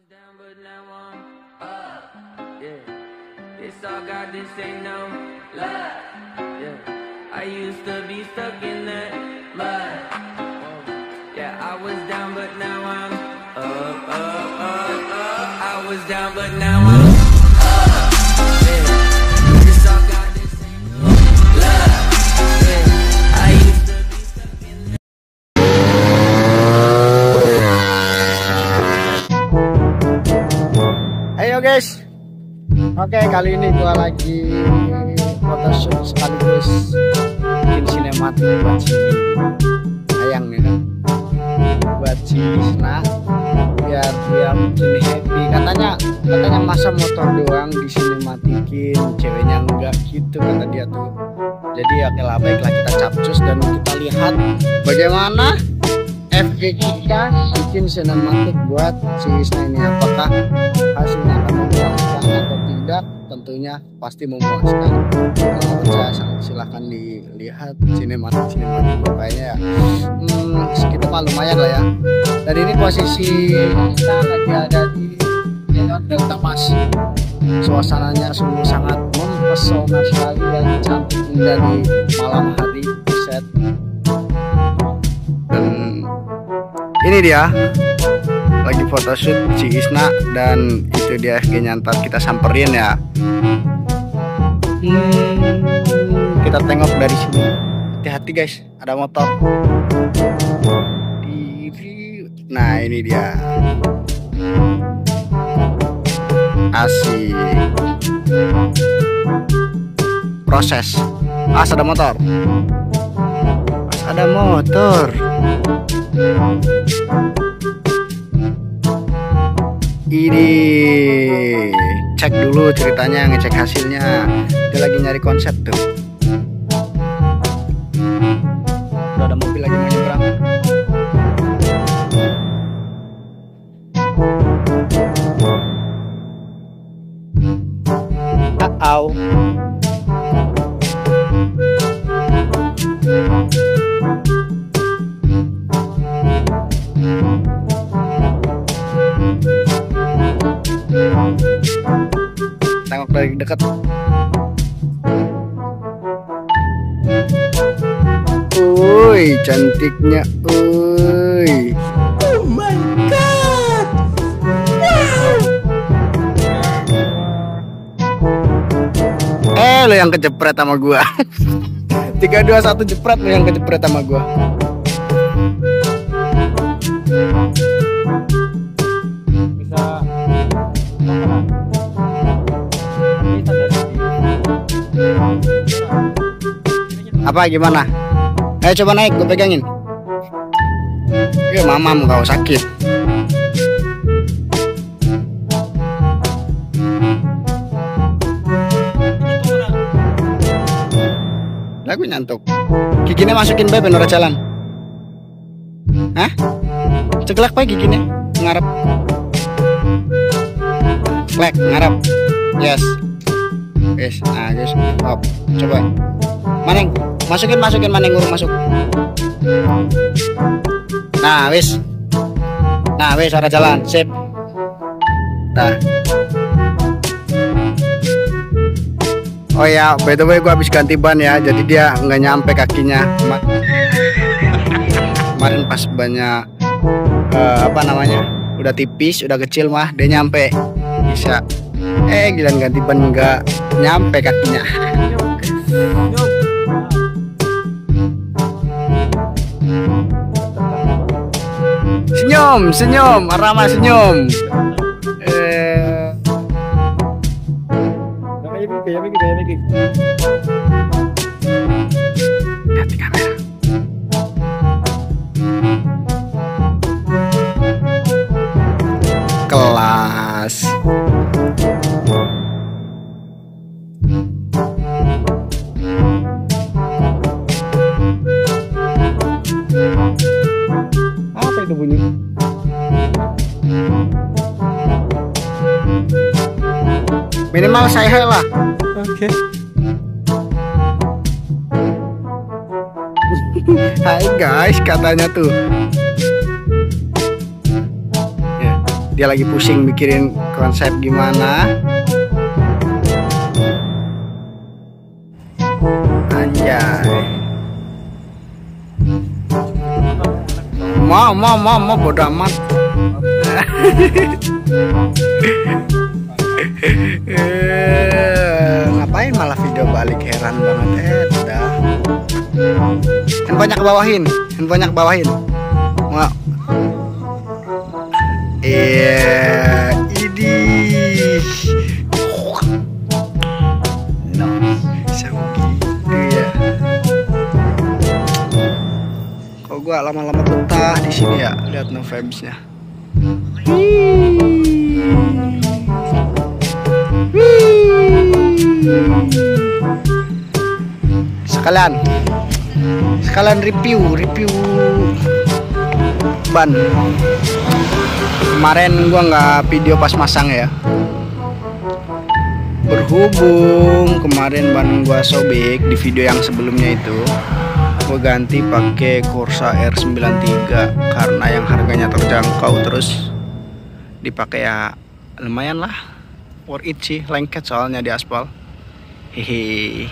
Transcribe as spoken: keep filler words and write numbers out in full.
down, but now I'm up. Yeah, this all God, this ain't no lie. Yeah, I used to be stuck in that mud. Yeah, I was down, but now I'm up, up, up, up. I was down, but now I'm up. Yeah, this all God, this ain't no lie. Yeah, I used to be stuck in that. Ayo guys, oke kali ini gua lagi photoshoot sekaligus bikin sinematik buat si ayang nih kan, buat si Isna biar dia mungkin happy. Katanya katanya masa motor doang di sinematikin, ceweknya enggak gitu kata dia tuh. Jadi oke lah, baiklah kita capcus dan kita lihat bagaimana F G kita bikin sinematik buat si Isna ini. Apakah hasilnya akan memuaskan atau tidak? Tentunya pasti memuaskan. Kalau percaya silahkan dilihat sinematik sinematik kayaknya ya. Hmm, segitu mah lumayan lah ya. Dan ini posisi kita lagi ada di Jalan Delta Mas. Suasananya sungguh sangat mempesona sekali dan cantik indah di malam hari set. Dan ini dia lagi photoshoot si Isna dan itu dia F G-nya, ntar kita samperin ya. Hmm, kita tengok dari sini. Hati-hati guys, ada motor. Nah ini dia. Asik. Proses. As ada motor. As ada motor. Ini cek dulu ceritanya, ngecek hasilnya. Dia lagi nyari konsep tuh. Udah ada mobil lagi mau nyebrang. Uh-oh. Tengok dari dekat. Uy, cantiknya, uy. Oh my god. Wow. Eh, lo yang kejepret sama gua. Tiga dua satu jepret, lo yang kejepret sama gua. Apa gimana? Ayo coba naik, gue pegangin. Ya mamam kau sakit. Lagu nyantuk. Giginya masukin bebe nora jalan. Hah? Ceklek pak giginya ngarep. Ceklek ngarep. Yes. Yes, nah guys, hop, coba. Maneng, masukin masukin Maneng urung masuk. Nah, wis. Nah, wis arah jalan, sip. Nah. Oh ya, by the way gua habis ganti ban ya, jadi dia nggak nyampe kakinya. Kemarin pas banyak uh, apa namanya? Udah tipis, udah kecil mah dia nyampe. Bisa. Eh, giliran ganti ban nggak nyampe kakinya. Senyum, senyum, Rama senyum. Eh, hati kamera. Kelas. Apa itu bunyi? Minimal saya lah. Oke. Okay. Hai guys, katanya tuh. Ya. dia lagi pusing mikirin konsep gimana. Anjay. Mau mau mau mau bodo amat. Eh, ngapain malah video balik, heran banget. Eh, udah. Handphonenya ke bawahin, handphonenya ke bawahin. Mau. Iya, idih. No, bisa begitu ya. Kok gua lama-lama betah di sini ya, lihat no vibes-nya. Sekalian, sekalian review, review ban. Kemarin gua nggak video pas masang ya. Berhubung kemarin ban gua sobek di video yang sebelumnya itu, gua ganti pakai Corsa R sembilan tiga karena yang harganya terjangkau, terus dipakai ya lumayan lah, worth it sih, lengket soalnya di aspal. Hehe.